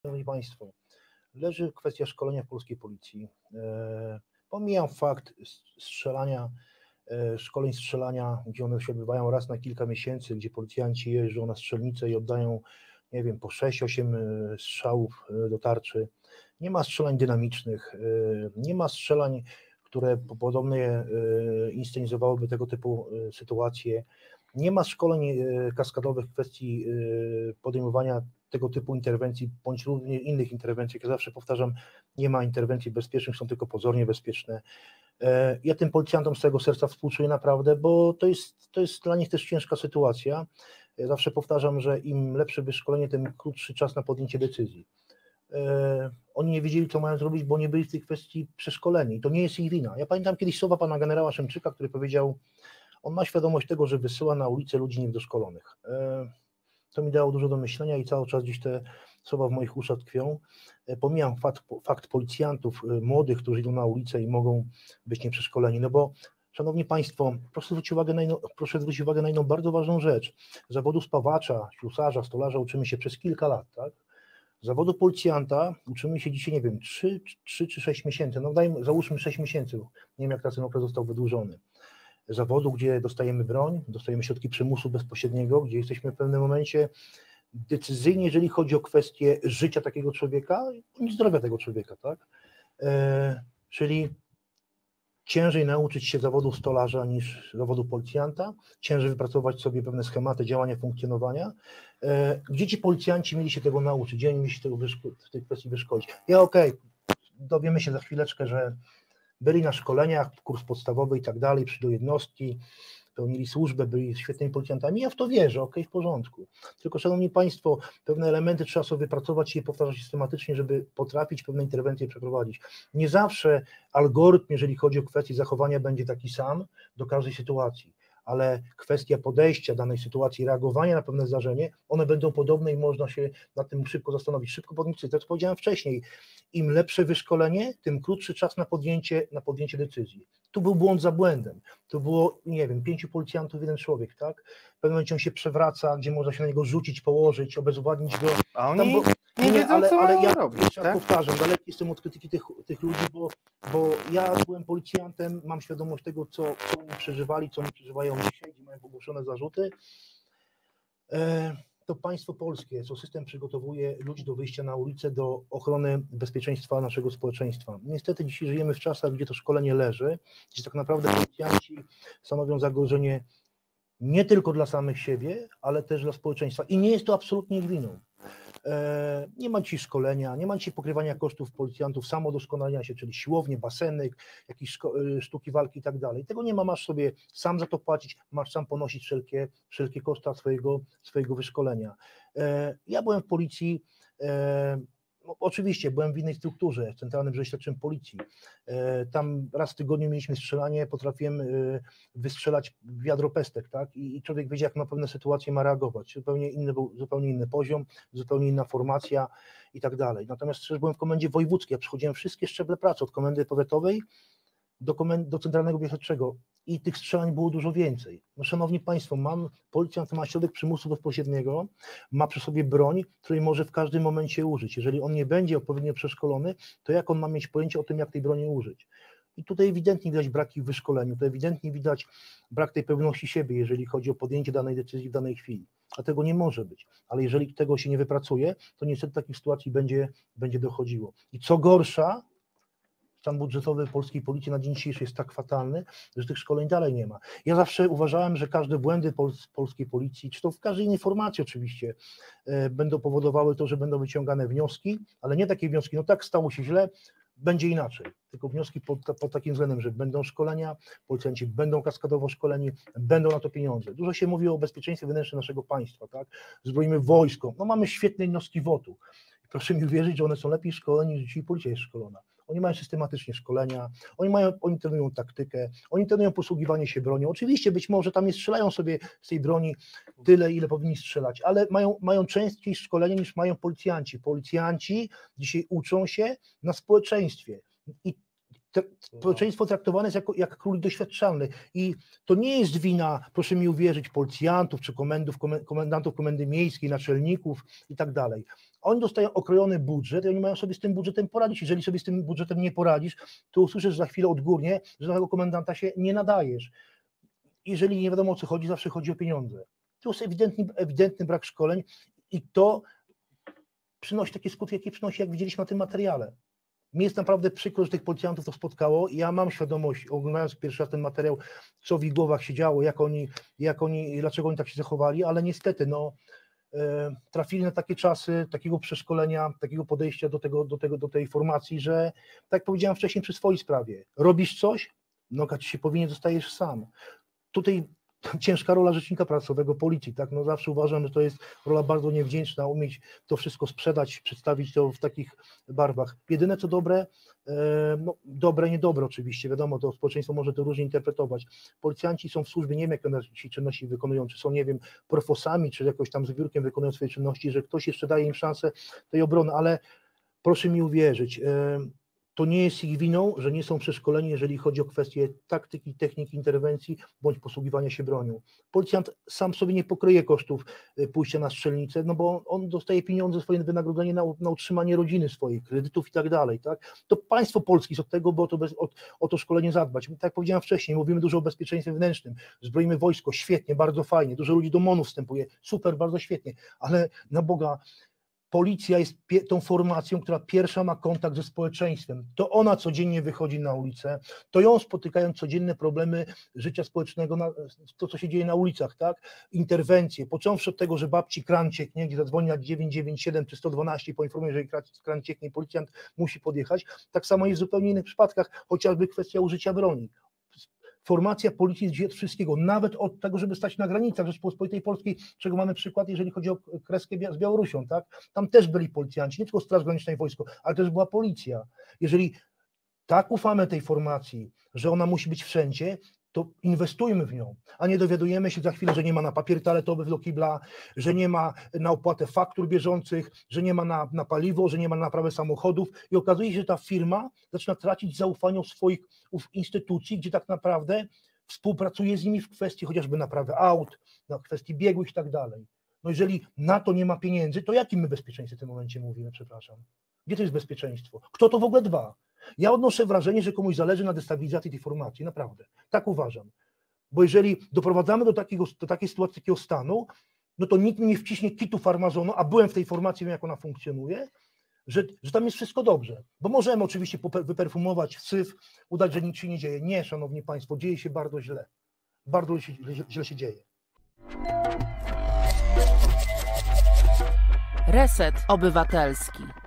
Szanowni Państwo, leży kwestia szkolenia w polskiej policji. Pomijam fakt strzelania, szkoleń strzelania, gdzie one się odbywają raz na kilka miesięcy, gdzie policjanci jeżdżą na strzelnicę i oddają, nie wiem, po 6-8 strzałów do tarczy. Nie ma strzelań dynamicznych, nie ma strzelań, które podobnie inscenizowałyby tego typu sytuacje. Nie ma szkoleń kaskadowych w kwestii podejmowania tego typu interwencji, bądź również innych interwencji. Jak ja zawsze powtarzam, nie ma interwencji bezpiecznych, są tylko pozornie bezpieczne. Ja tym policjantom z całego serca współczuję naprawdę, bo to jest dla nich też ciężka sytuacja. Ja zawsze powtarzam, że im lepsze wyszkolenie, tym krótszy czas na podjęcie decyzji. Oni nie wiedzieli, co mają zrobić, bo nie byli w tej kwestii przeszkoleni. To nie jest ich wina. Ja pamiętam kiedyś słowa pana generała Szymczyka, który powiedział, on ma świadomość tego, że wysyła na ulicę ludzi niedoszkolonych. To mi dało dużo do myślenia i cały czas gdzieś te słowa w moich uszach tkwią. Pomijam fakt policjantów młodych, którzy idą na ulicę i mogą być nieprzeszkoleni, no bo szanowni Państwo, proszę zwrócić uwagę na jedną bardzo ważną rzecz. Zawodu spawacza, ślusarza, stolarza uczymy się przez kilka lat, tak? Zawodu policjanta uczymy się dzisiaj, nie wiem, 3 czy 6 miesięcy, no załóżmy 6 miesięcy, nie wiem jak ten okres został wydłużony. Zawodu, gdzie dostajemy broń, dostajemy środki przymusu bezpośredniego, gdzie jesteśmy w pewnym momencie decyzyjni, jeżeli chodzi o kwestię życia takiego człowieka i zdrowia tego człowieka, tak? Czyli ciężej nauczyć się zawodu stolarza niż zawodu policjanta, ciężej wypracować sobie pewne schematy działania, funkcjonowania. Gdzie ci policjanci mieli się tego nauczyć, gdzie oni mieli się tego w tej kwestii wyszkolić? Dowiemy się za chwileczkę, że byli na szkoleniach, kurs podstawowy i tak dalej, przyjdą jednostki, pełnili służbę, byli świetnymi policjantami. Ja w to wierzę, w porządku. Tylko, szanowni Państwo, pewne elementy trzeba sobie wypracować i je powtarzać systematycznie, żeby potrafić pewne interwencje przeprowadzić. Nie zawsze algorytm, jeżeli chodzi o kwestię zachowania, będzie taki sam do każdej sytuacji, ale kwestia podejścia danej sytuacji, reagowania na pewne zdarzenie, one będą podobne i można się nad tym szybko zastanowić, szybko podjąć decyzję. Tak jak powiedziałem wcześniej, im lepsze wyszkolenie, tym krótszy czas na podjęcie decyzji. Tu był błąd za błędem. To było, nie wiem, 5 policjantów, 1 człowiek, tak? W pewnym momencie on się przewraca, gdzie można się na niego rzucić, położyć, obezwładnić go. A oni nie wiedzą, ale co mają ja robić, tak? powtarzam, daleki jestem od krytyki tych ludzi, bo ja byłem policjantem, mam świadomość tego, co oni przeżywali, co oni przeżywają dzisiaj, gdzie mają ogłoszone zarzuty. To państwo polskie, co system przygotowuje ludzi do wyjścia na ulicę, do ochrony bezpieczeństwa naszego społeczeństwa. Niestety dzisiaj żyjemy w czasach, gdzie to szkolenie leży, gdzie tak naprawdę policjanci stanowią zagrożenie nie tylko dla samych siebie, ale też dla społeczeństwa. I nie jest to absolutnie ich winą. Nie ma dzisiaj szkolenia, nie ma dzisiaj pokrywania kosztów policjantów, samodoskonalenia się, czyli siłownie, baseny, jakieś sztuki walki i tak dalej. Tego nie ma, masz sobie sam za to płacić, masz sam ponosić wszelkie koszta swojego wyszkolenia. Ja byłem w policji, no, oczywiście byłem w innej strukturze, w Centralnym Biurze Śledczym Policji. Tam raz w tygodniu mieliśmy strzelanie, potrafiłem wystrzelać wiadro pestek, tak? I człowiek wiedział, jak na pewne sytuacje ma reagować. Zupełnie inny poziom, zupełnie inna formacja i tak dalej. Natomiast też byłem w komendzie wojewódzkiej, ja przechodziłem wszystkie szczeble pracy, od komendy powiatowej do Centralnego Biura Śledczego i tych strzelań było dużo więcej. No, szanowni Państwo, policjant ma środek przymusu bezpośredniego, ma przy sobie broń, której może w każdym momencie użyć. Jeżeli on nie będzie odpowiednio przeszkolony, to jak on ma mieć pojęcie o tym, jak tej broni użyć? I tutaj ewidentnie widać braki w wyszkoleniu, to ewidentnie widać brak tej pewności siebie, jeżeli chodzi o podjęcie danej decyzji w danej chwili. A tego nie może być. Ale jeżeli tego się nie wypracuje, to niestety takich sytuacji będzie dochodziło. I co gorsza, stan budżetowy polskiej policji na dzień dzisiejszy jest tak fatalny, że tych szkoleń dalej nie ma. Ja zawsze uważałem, że każde błędy polskiej policji, czy to w każdej innej formacji oczywiście, będą powodowały to, że będą wyciągane wnioski, ale nie takie wnioski, no tak stało się źle, będzie inaczej, tylko wnioski pod takim względem, że będą szkolenia, policjanci będą kaskadowo szkoleni, będą na to pieniądze. Dużo się mówi o bezpieczeństwie wewnętrznym naszego państwa, tak? Zbroimy wojsko, no mamy świetne jednostki WOT-u. Proszę mi wierzyć, że one są lepiej szkoleni niż dzisiaj policja jest szkolona. Oni mają systematycznie szkolenia, oni trenują taktykę, oni trenują posługiwanie się bronią. Oczywiście być może tam nie strzelają sobie z tej broni tyle, ile powinni strzelać, ale mają częściej szkolenia niż mają policjanci. Policjanci dzisiaj uczą się na społeczeństwie społeczeństwo traktowane jest jak król doświadczalny i to nie jest wina, proszę mi uwierzyć, policjantów czy komendantów komendy miejskiej, naczelników i tak dalej. Oni dostają okrojony budżet i oni mają sobie z tym budżetem poradzić. Jeżeli sobie z tym budżetem nie poradzisz, to usłyszysz za chwilę odgórnie, że na tego komendanta się nie nadajesz. Jeżeli nie wiadomo o co chodzi, zawsze chodzi o pieniądze. To jest ewidentny brak szkoleń i to przynosi takie skutki, jakie przynosi, jak widzieliśmy na tym materiale. Mi jest naprawdę przykro, że tych policjantów to spotkało. Ja mam świadomość, oglądając pierwszy raz ten materiał, co w ich głowach się działo, dlaczego oni tak się zachowali, ale niestety trafili na takie czasy, takiego przeszkolenia, takiego podejścia do tej formacji, że tak jak powiedziałem wcześniej przy swojej sprawie, robisz coś, noga ci się powinien, zostajesz sam. Tutaj ciężka rola rzecznika prasowego policji, tak? No zawsze uważam, że to jest rola bardzo niewdzięczna, umieć to wszystko sprzedać, przedstawić to w takich barwach. Jedyne co dobre, dobre, niedobre oczywiście, wiadomo, to społeczeństwo może to różnie interpretować. Policjanci są w służbie, nie wiem jak one czynności wykonują, czy są, nie wiem, profosami, czy jakoś tam z biurkiem wykonują swoje czynności, że ktoś jeszcze daje im szansę tej obrony, ale proszę mi uwierzyć, to nie jest ich winą, że nie są przeszkoleni, jeżeli chodzi o kwestie taktyki, techniki interwencji bądź posługiwania się bronią. Policjant sam sobie nie pokryje kosztów pójścia na strzelnicę, no bo on dostaje pieniądze, swoje wynagrodzenie na utrzymanie rodziny swojej, kredytów i tak dalej. Tak? To państwo polskie jest od tego, bo o to szkolenie zadbać. Tak jak powiedziałem wcześniej, mówimy dużo o bezpieczeństwie wewnętrznym, zbroimy wojsko, świetnie, bardzo fajnie, dużo ludzi do MON-u wstępuje, super, bardzo świetnie, ale na Boga, policja jest tą formacją, która pierwsza ma kontakt ze społeczeństwem. To ona codziennie wychodzi na ulicę, to ją spotykają codzienne problemy życia społecznego, to co się dzieje na ulicach, tak? Interwencje, począwszy od tego, że babci kran cieknie, gdzie zadzwoni na 997 czy 112 i poinformuje, że jej kran cieknie i policjant musi podjechać. Tak samo jest w zupełnie innych przypadkach, chociażby kwestia użycia broni. Formacja policji jest od wszystkiego, nawet od tego, żeby stać na granicach Rzeczypospolitej Polskiej, czego mamy przykład, jeżeli chodzi o kreskę z Białorusią, tak? Tam też byli policjanci, nie tylko Straż Graniczna i wojsko, ale też była policja. Jeżeli tak ufamy tej formacji, że ona musi być wszędzie, to inwestujmy w nią, a nie dowiadujemy się za chwilę, że nie ma na papier toaletowy do kibla, że nie ma na opłatę faktur bieżących, że nie ma na paliwo, że nie ma na naprawę samochodów i okazuje się, że ta firma zaczyna tracić zaufanie u swoich instytucji, gdzie tak naprawdę współpracuje z nimi w kwestii chociażby naprawy aut, na kwestii biegłych i tak dalej. No jeżeli na to nie ma pieniędzy, to jakim my bezpieczeństwie w tym momencie mówimy, przepraszam? Gdzie to jest bezpieczeństwo? Kto to w ogóle dba? Ja odnoszę wrażenie, że komuś zależy na destabilizacji tej formacji, naprawdę, tak uważam. Bo jeżeli doprowadzamy do takiej sytuacji, takiego stanu, no to nikt mi nie wciśnie kitu farmazonu, a byłem w tej formacji, wiem jak ona funkcjonuje, że tam jest wszystko dobrze. Bo możemy oczywiście wyperfumować syf, udać, że nic się nie dzieje. Nie, szanowni państwo, dzieje się bardzo źle. Bardzo źle się dzieje. Reset Obywatelski.